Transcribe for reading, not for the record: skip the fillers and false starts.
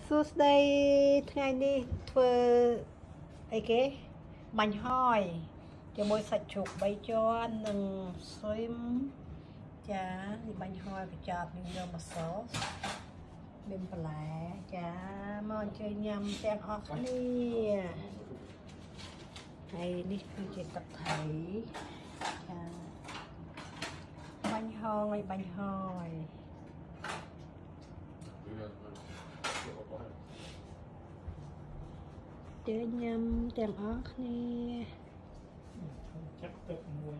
សួស្តីថ្ងៃនេះធ្វើអីគេបាញ់ហយជាមួយសាច់ជ្រូក3ជាន់និងស៊ុយចានេះបាញ់ហយកញ្ចប់នឹងយកមកសមានបន្លែចាមកអញ្ជើញញ៉ាំទាំងអស់គ្នាហើយនេះគឺជាទឹកថៃចាបាញ់ហយបាញ់ហយជើញញ៉ាំទាំងអស់គ្នាចាក់ទឹកមួយ